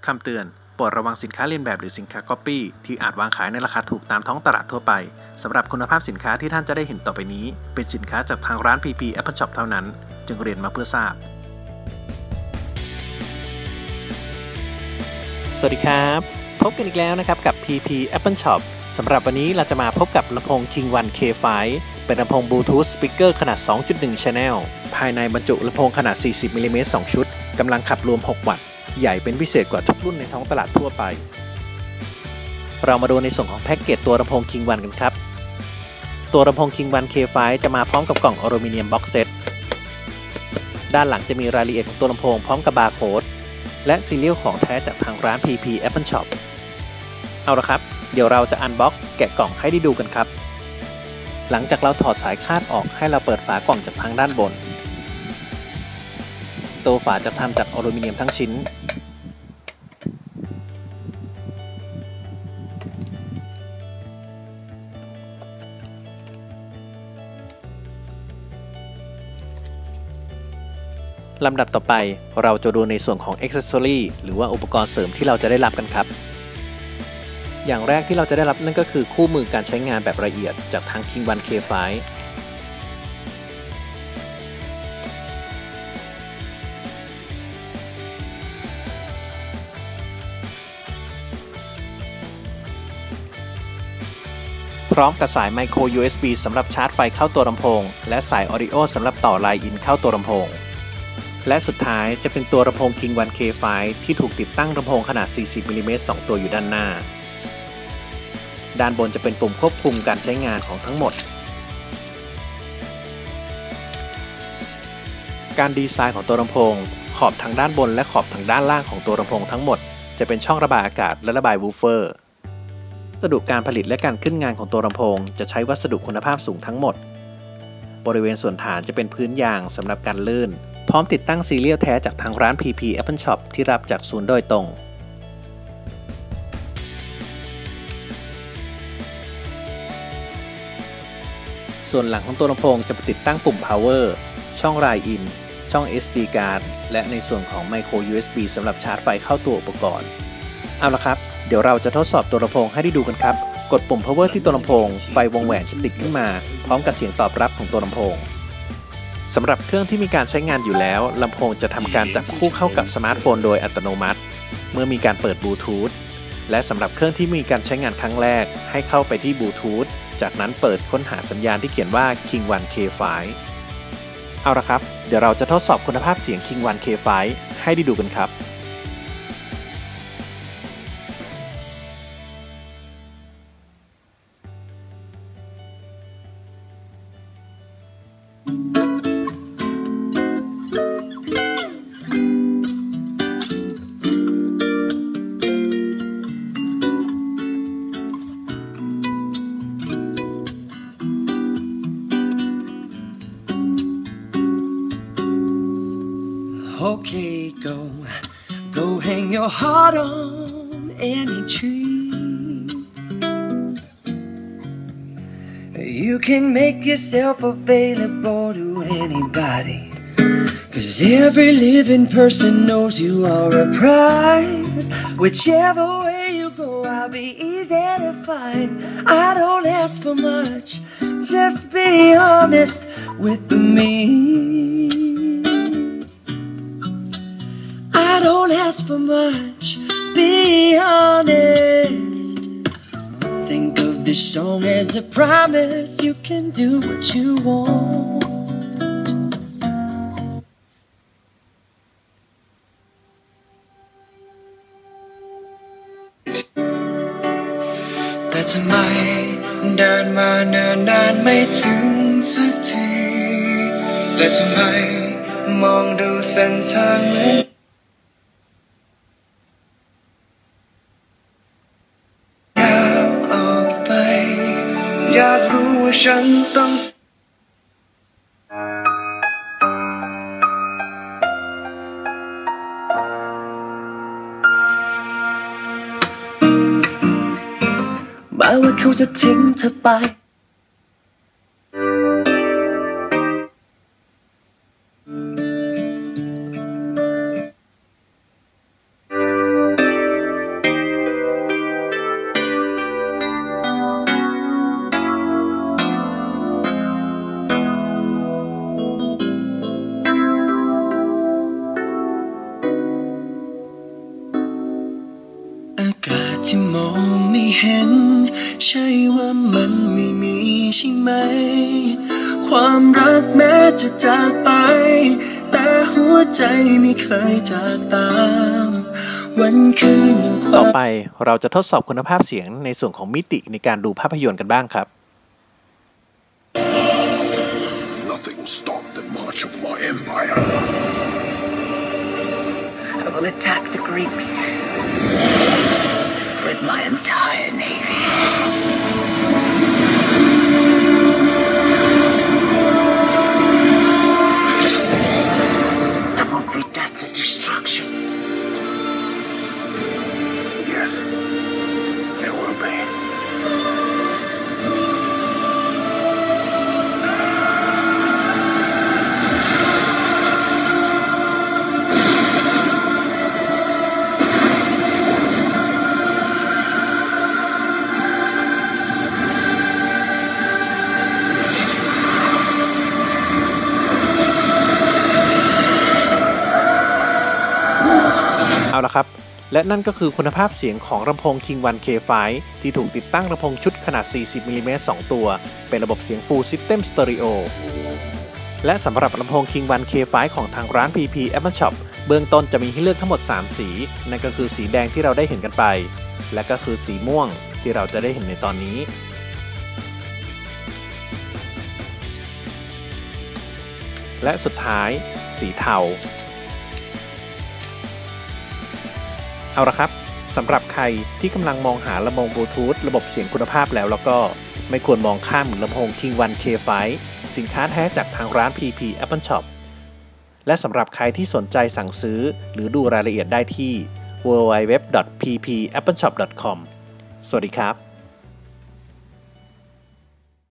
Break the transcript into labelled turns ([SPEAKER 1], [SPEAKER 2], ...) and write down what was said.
[SPEAKER 1] คำเตือนโปรดระวังสินค้าเลียนแบบหรือสินค้าก๊อปปี้ที่อาจวางขายในราคาถูกตามท้องตลาดทั่วไปสำหรับคุณภาพสินค้าที่ท่านจะได้เห็นต่อไปนี้เป็นสินค้าจากทางร้าน PP Apple Shop เท่านั้นจึงเรียนมาเพื่อทราบสวัสดีครับพบกันอีกแล้วนะครับกับ PP Apple Shop สำหรับวันนี้เราจะมาพบกับลำโพง King One K5 เป็นลำโพง Bluetooth Speaker ขนาด 2.1 Channel ภายในบรรจุลำโพงขนาด 40 มิลลิเมตร 2 ชุดกำลังขับรวม 6 วัตต์ใหญ่เป็นพิเศษกว่าทุกรุ่นในท้องตลาดทั่วไปเรามาดูในส่วนของแพ็กเกจตัวลำโพง King One กันครับตัวลำโพง King One K5 จะมาพร้อมกับกล่องอลูมิเนียมบ็อกเซตด้านหลังจะมีรายละเอียดของตัวลำโพงพร้อมกับบาร์โค้ดและซีเรียลของแท้จากทางร้าน PP Apple Shop เอาละครับเดี๋ยวเราจะอันบ็อกแกะกล่องให้ได้ดูกันครับหลังจากเราถอดสายคาดออกให้เราเปิดฝากล่องจากทางด้านบนตัวฝาจะทำจากอลูมิเนียมทั้งชิ้นลำดับต่อไปเราจะดูในส่วนของ Accessory หรือว่าอุปกรณ์เสริมที่เราจะได้รับกันครับอย่างแรกที่เราจะได้รับนั่นก็คือคู่มือการใช้งานแบบละเอียดจากทาง King One K5 พร้อมกับสาย Micro USB สำหรับชาร์จไฟเข้าตัวลำโพงและสาย Audio สำหรับต่อ Line In เข้าตัวลำโพงและสุดท้ายจะเป็นตัวลำโพง King One K5 ที่ถูกติดตั้งลำโพงขนาด 40 มิลลิเมตร 2 ตัวอยู่ด้านหน้าด้านบนจะเป็นปุ่มควบคุมการใช้งานของทั้งหมดการดีไซน์ของตัวลำโพงขอบทางด้านบนและขอบทางด้านล่างของตัวลำโพงทั้งหมดจะเป็นช่องระบายอากาศและระบายวูฟเฟอร์วัสดุการผลิตและการขึ้นงานของตัวลำโพงจะใช้วัสดุคุณภาพสูงทั้งหมดบริเวณส่วนฐานจะเป็นพื้นยางสำหรับการลื่นพร้อมติดตั้งซีเรียลแท้จากทางร้าน PP Apple Shop ที่รับจากศูนย์โดยตรงส่วนหลังของตัวลำโพงจะติดตั้งปุ่ม Power ช่อง Line In ช่อง SD Card และในส่วนของ Micro USB สำหรับชาร์จไฟเข้าตัวอุปกรณ์เอาละครับเดี๋ยวเราจะทดสอบตัวลำโพงให้ได้ดูกันครับกดปุ่ม Power ที่ตัวลำโพงไฟวงแหวนจะติดขึ้นมาพร้อมกับเสียงตอบรับของตัวลำโพงสำหรับเครื่องที่มีการใช้งานอยู่แล้วลำโพงจะทำการจับคู่เข้ากับสมาร์ทโฟนโดยอัตโนมัติเมื่อมีการเปิดบลูทูธและสำหรับเครื่องที่มีการใช้งานครั้งแรกให้เข้าไปที่บลูทูธจากนั้นเปิดค้นหาสัญญาณที่เขียนว่า King One K5 เอาละครับเดี๋ยวเราจะทดสอบคุณภาพเสียง King One K5 ให้ได้ดูกันครับ
[SPEAKER 2] Okay, go hang your heart on any tree. You can make yourself available to anybody, 'cause every living person knows you are a prize. Whichever way you go, I'll be easy to find. I don't ask for much, just be honest with me. I don't ask for much, be honest. Think of this song as a promise. You can do what you want. But ทำไมเดินมาเนิ่นนานไม่ถึงสักทีแต่ทำไมมองดูเส้นทางเหมือนอยากรู้ว่าฉันต้องแม้ว่าเขาจะทิ้งเธอไป แที่มองไม่เห็นใช่ว่ามันไม่มีใช่ไหมความรักแม้จะจากไปแต่หัวใจไม่เคยจากตามวันคืน
[SPEAKER 1] ต่อไปเราจะทดสอบคุณภาพเสียงในส่วนของมิติในการดูภาพยนตร์กันบ้างครับ
[SPEAKER 3] Nothing stopped the march of my empire.
[SPEAKER 4] I will attack the Greeks with my entire navy. There will be death and destruction.
[SPEAKER 3] Yes, there will be.
[SPEAKER 1] เอาละครับและนั่นก็คือคุณภาพเสียงของลำโพง King One K5 ที่ถูกติดตั้งลำโพงชุดขนาด 40 มิลลิเมตร 2 ตัวเป็นระบบเสียง Full System Stereo และสำหรับลำโพง King One K5 ของทางร้าน PP Apple Shop เบื้องต้นจะมีให้เลือกทั้งหมด 3 สีนั่นก็คือสีแดงที่เราได้เห็นกันไปและก็คือสีม่วงที่เราจะได้เห็นในตอนนี้และสุดท้ายสีเทาเอาละครับสำหรับใครที่กำลังมองหาลำโพงบลูทูธระบบเสียงคุณภาพแล้วก็ไม่ควรมองข้ามลำโพง King One K5 สินค้าแท้จากทางร้าน PP Apple Shop และสำหรับใครที่สนใจสั่งซื้อหรือดูรายละเอียดได้ที่ www.ppappleshop.com สวัสดีครับ